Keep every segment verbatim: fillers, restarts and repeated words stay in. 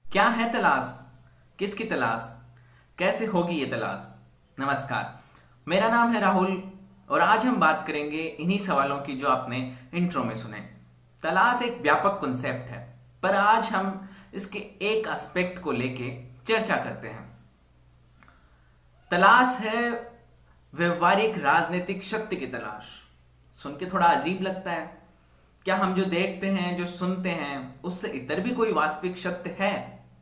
क्या है तलाश? किसकी तलाश? कैसे होगी ये तलाश? नमस्कार, मेरा नाम है राहुल और आज हम बात करेंगे इन्हीं सवालों की जो आपने इंट्रो में सुने। तलाश एक व्यापक कॉन्सेप्ट है, पर आज हम इसके एक एस्पेक्ट को लेके चर्चा करते हैं। तलाश है व्यवहारिक राजनीतिक शक्ति की तलाश। सुन के थोड़ा अजीब लगता है। क्या हम जो देखते हैं, जो सुनते हैं, उससे इतर भी कोई वास्तविक सत्य है?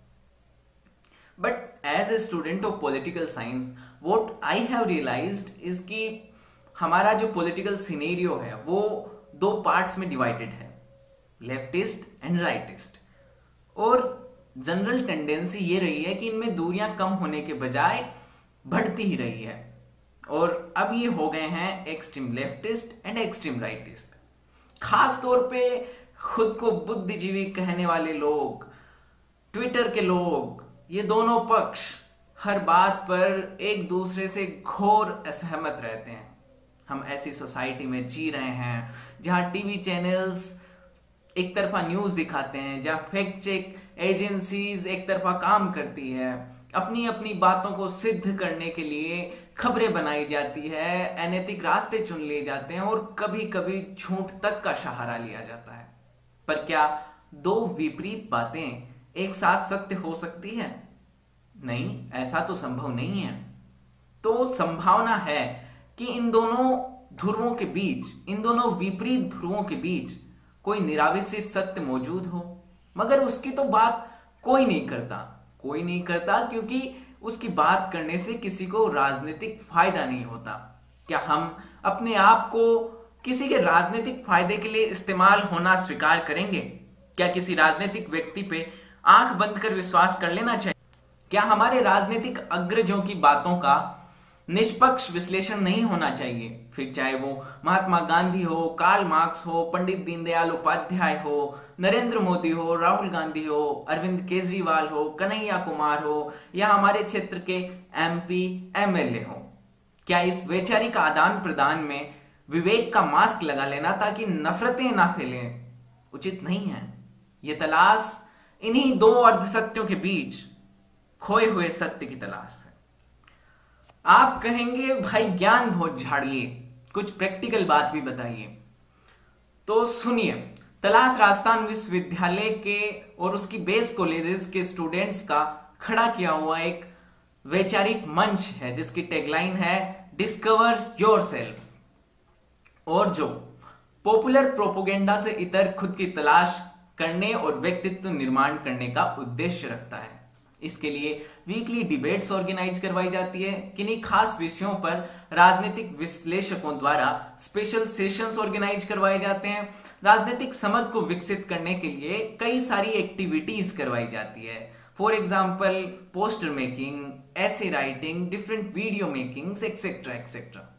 But as a student of political science, what I have realised is कि हमारा जो पॉलिटिकल सिनेरियो है वो दो पार्ट्स में डिवाइडेड है, लेफ्टिस्ट एंड राइटिस्ट। और जनरल टेंडेंसी ये रही है कि इनमें दूरियां कम होने के बजाय बढ़ती ही रही है। और अब ये हो गए हैं extreme leftist and extreme rightist. खास तौर पे खुद को बुद्धिजीवी कहने वाले लोग, ट्विटर के लोग, ये दोनों पक्ष हर बात पर एक दूसरे से घोर असहमत रहते हैं। हम ऐसी सोसाइटी में जी रहे हैं जहां टीवी चैनल्स एक तरफा न्यूज दिखाते हैं, जहां फैक्ट चेक एजेंसीज एक तरफा काम करती है, अपनी अपनी बातों को सिद्ध करने के लिए खबरें बनाई जाती है, अनैतिक रास्ते चुन लिए जाते हैं और कभी कभी झूठ तक का सहारा लिया जाता है। पर क्या दो विपरीत बातें एक साथ सत्य हो सकती है? नहीं, ऐसा तो संभव नहीं है। तो संभावना है कि इन दोनों ध्रुवों के बीच, इन दोनों विपरीत ध्रुवों के बीच कोई निरावशित सत्य मौजूद हो, मगर उसकी तो बात कोई नहीं करता। कोई नहीं करता क्योंकि उसकी बात करने से किसी को राजनीतिक फायदा नहीं होता। क्या हम अपने आप को किसी के राजनीतिक फायदे के लिए इस्तेमाल होना स्वीकार करेंगे? क्या किसी राजनीतिक व्यक्ति पे आंख बंद कर विश्वास कर लेना चाहिए? क्या हमारे राजनीतिक अग्रजों की बातों का निष्पक्ष विश्लेषण नहीं होना चाहिए? फिर चाहे वो महात्मा गांधी हो, कार्ल मार्क्स हो, पंडित दीनदयाल उपाध्याय हो, नरेंद्र मोदी हो, राहुल गांधी हो, अरविंद केजरीवाल हो, कन्हैया कुमार हो, या हमारे क्षेत्र के एमपी एमएलए हो। क्या इस वैचारिक आदान प्रदान में विवेक का मास्क लगा लेना ताकि नफरतें ना फैलें उचित नहीं है? ये तलाश इन्हीं दो अर्धसत्यों के बीच खोए हुए सत्य की तलाश है। आप कहेंगे भाई ज्ञान बहुत झाड़ लिए, कुछ प्रैक्टिकल बात भी बताइए। तो सुनिए, तलाश राजस्थान विश्वविद्यालय के और उसकी बेस कॉलेजेस के स्टूडेंट्स का खड़ा किया हुआ एक वैचारिक मंच है जिसकी टैगलाइन है डिस्कवर योरसेल्फ, और जो पॉपुलर प्रोपोगेंडा से इतर खुद की तलाश करने और व्यक्तित्व निर्माण करने का उद्देश्य रखता है। इसके लिए वीकली डिबेट्स ऑर्गेनाइज करवाई जाती है। किन्हीं खास विषयों पर राजनीतिक विश्लेषकों द्वारा स्पेशल सेशंस ऑर्गेनाइज करवाए जाते हैं। राजनीतिक समझ को विकसित करने के लिए कई सारी एक्टिविटीज करवाई जाती है। For example poster making, essay writing, different video making, etcetera etcetera.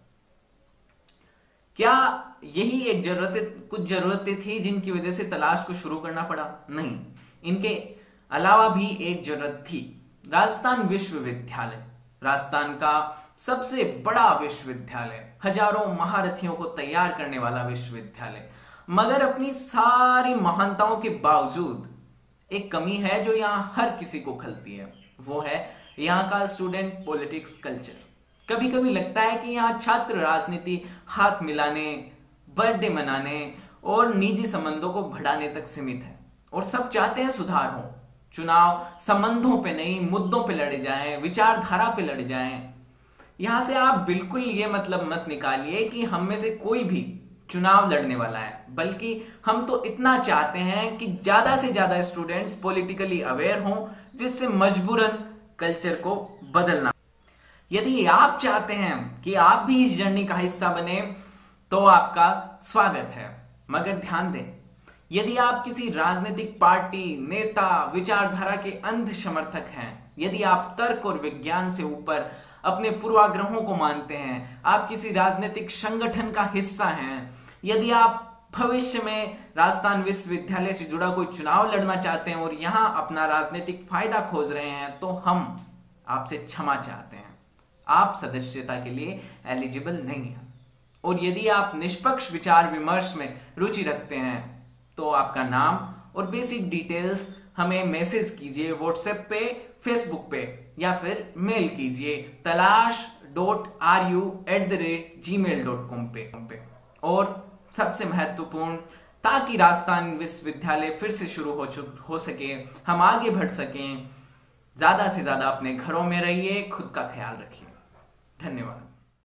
क्या यही एक जरूरत कुछ जरूरतें थी जिनकी वजह से तलाश को शुरू करना पड़ा? नहीं, इनके अलावा भी एक जरूरत थी। राजस्थान विश्वविद्यालय राजस्थान का सबसे बड़ा विश्वविद्यालय, हजारों महारथियों को तैयार करने वाला विश्वविद्यालय, मगर अपनी सारी महानताओं के बावजूद एक कमी है जो यहां हर किसी को खलती है। वो है यहां का स्टूडेंट पॉलिटिक्स कल्चर। कभी कभी लगता है कि यहाँ छात्र राजनीति हाथ मिलाने, बर्थडे मनाने और निजी संबंधों को बढ़ाने तक सीमित है, और सब चाहते हैं सुधार हो। चुनाव संबंधों पे नहीं, मुद्दों पे लड़े जाएं, विचारधारा पे लड़ जाएं। यहां से आप बिल्कुल ये मतलब मत निकालिए कि हम में से कोई भी चुनाव लड़ने वाला है, बल्कि हम तो इतना चाहते हैं कि ज्यादा से ज्यादा स्टूडेंट्स पॉलिटिकली अवेयर हों, जिससे मजबूरन कल्चर को बदलना। यदि आप चाहते हैं कि आप भी इस जर्नी का हिस्सा बने तो आपका स्वागत है। मगर ध्यान दें, यदि आप किसी राजनीतिक पार्टी, नेता, विचारधारा के अंध समर्थक हैं, यदि आप तर्क और विज्ञान से ऊपर अपने पूर्वाग्रहों को मानते हैं, आप किसी राजनीतिक संगठन का हिस्सा हैं, यदि आप भविष्य में राजस्थान विश्वविद्यालय से जुड़ा कोई चुनाव लड़ना चाहते हैं और यहां अपना राजनीतिक फायदा खोज रहे हैं, तो हम आपसे क्षमा चाहते हैं। आप सदस्यता के लिए एलिजिबल नहीं हैं। और यदि आप निष्पक्ष विचार विमर्श में रुचि रखते हैं तो आपका नाम और बेसिक डिटेल्स हमें मैसेज कीजिए व्हाट्सएप पे, फेसबुक पे, या फिर मेल कीजिए तलाश dot R U at the rate Gmail dot com पे। और सबसे महत्वपूर्ण, ताकि राजस्थान विश्वविद्यालय फिर से शुरू हो हो सके, हम आगे बढ़ सकें, ज्यादा से ज्यादा अपने घरों में रहिए, खुद का ख्याल रखिए। धन्यवाद।